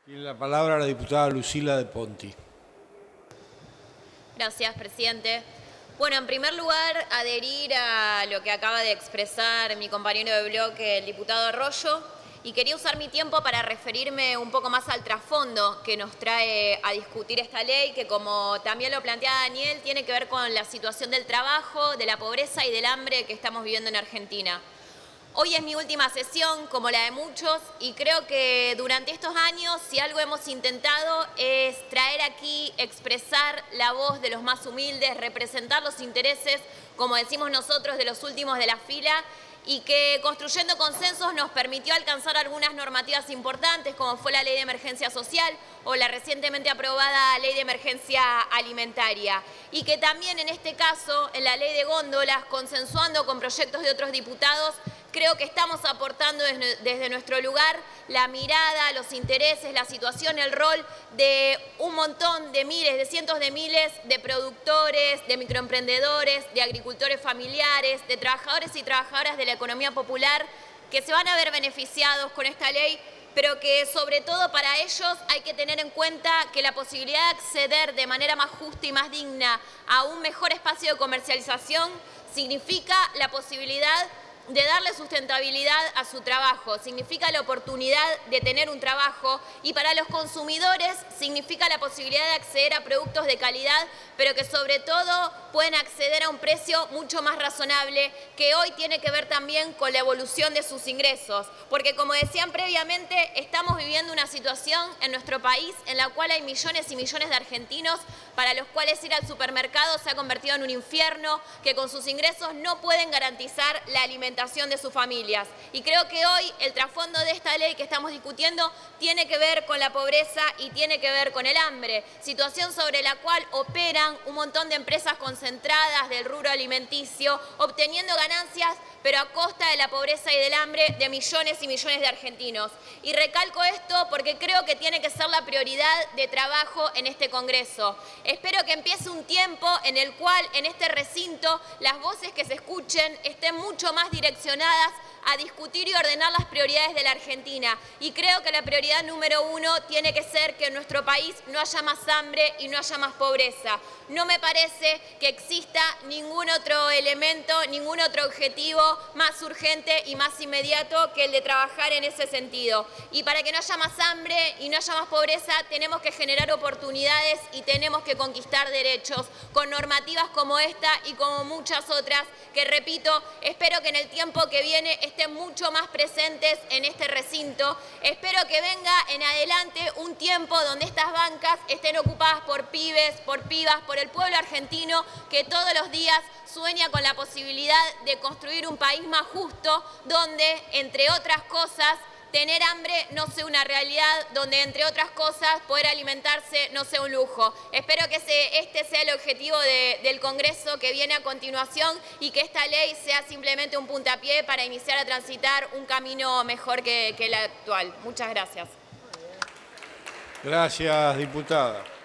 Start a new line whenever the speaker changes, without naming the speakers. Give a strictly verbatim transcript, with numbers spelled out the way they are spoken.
Tiene la palabra la diputada Lucila de Ponti.
Gracias, presidente. Bueno, en primer lugar, adherir a lo que acaba de expresar mi compañero de bloque, el diputado Arroyo, y quería usar mi tiempo para referirme un poco más al trasfondo que nos trae a discutir esta ley, que como también lo plantea Daniel, tiene que ver con la situación del trabajo, de la pobreza y del hambre que estamos viviendo en Argentina. Hoy es mi última sesión, como la de muchos, y creo que durante estos años, si algo hemos intentado es traer aquí, expresar la voz de los más humildes, representar los intereses, como decimos nosotros, de los últimos de la fila, y que construyendo consensos nos permitió alcanzar algunas normativas importantes, como fue la Ley de Emergencia Social o la recientemente aprobada Ley de Emergencia Alimentaria. Y que también en este caso, en la Ley de Góndolas, consensuando con proyectos de otros diputados, creo que estamos aportando desde, desde nuestro lugar la mirada, los intereses, la situación, el rol de un montón de miles, de cientos de miles de productores, de microemprendedores, de agricultores familiares, de trabajadores y trabajadoras de la economía popular que se van a ver beneficiados con esta ley, pero que sobre todo para ellos hay que tener en cuenta que la posibilidad de acceder de manera más justa y más digna a un mejor espacio de comercialización significa la posibilidad de darle sustentabilidad a su trabajo, significa la oportunidad de tener un trabajo, y para los consumidores significa la posibilidad de acceder a productos de calidad, pero que sobre todo pueden acceder a un precio mucho más razonable, que hoy tiene que ver también con la evolución de sus ingresos, porque como decían previamente, estamos viviendo una situación en nuestro país en la cual hay millones y millones de argentinos para los cuales ir al supermercado se ha convertido en un infierno, que con sus ingresos no pueden garantizar la alimentación de sus familias. Y creo que hoy el trasfondo de esta ley que estamos discutiendo tiene que ver con la pobreza y tiene que ver con el hambre, situación sobre la cual operan un montón de empresas concentradas del rubro alimenticio, obteniendo ganancias, pero a costa de la pobreza y del hambre de millones y millones de argentinos. Y recalco esto porque creo que tiene que ser la prioridad de trabajo en este Congreso. Espero que empiece un tiempo en el cual en este recinto las voces que se escuchen estén mucho más direccionadas a discutir y ordenar las prioridades de la Argentina. Y creo que la prioridad número uno tiene que ser que en nuestro país no haya más hambre y no haya más pobreza. No me parece que exista ningún otro elemento, ningún otro objetivo más urgente y más inmediato que el de trabajar en ese sentido. Y para que no haya más hambre y no haya más pobreza, tenemos que generar oportunidades y tenemos que conquistar derechos con normativas como esta y como muchas otras que, repito, espero que en el tiempo que viene estén mucho más presentes en este recinto. Espero que venga en adelante un tiempo donde estas bancas estén ocupadas por pibes, por pibas, por el pueblo argentino que todos los días sueña con la posibilidad de construir un país más justo, donde, entre otras cosas, tener hambre no sea una realidad, donde, entre otras cosas, poder alimentarse no sea un lujo. Espero que ese, este sea el objetivo de, del Congreso que viene a continuación y que esta ley sea simplemente un puntapié para iniciar a transitar un camino mejor que, que el actual. Muchas gracias.
Gracias, diputada.